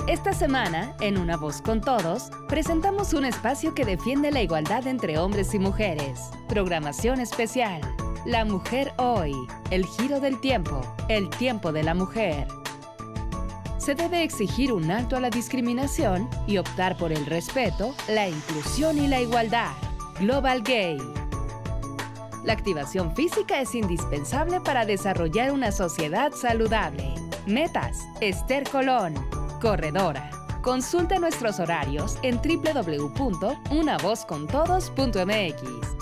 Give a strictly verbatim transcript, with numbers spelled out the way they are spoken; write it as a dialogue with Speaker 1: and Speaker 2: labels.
Speaker 1: Esta semana, en Una Voz con Todos, presentamos un espacio que defiende la igualdad entre hombres y mujeres. Programación especial. La mujer hoy. El giro del tiempo. El tiempo de la mujer. Se debe exigir un alto a la discriminación y optar por el respeto, la inclusión y la igualdad. Global Gay. La activación física es indispensable para desarrollar una sociedad saludable. Metas. Esther Colón. Corredora. Consulta nuestros horarios en doble u doble u doble u punto una voz con todos punto m x.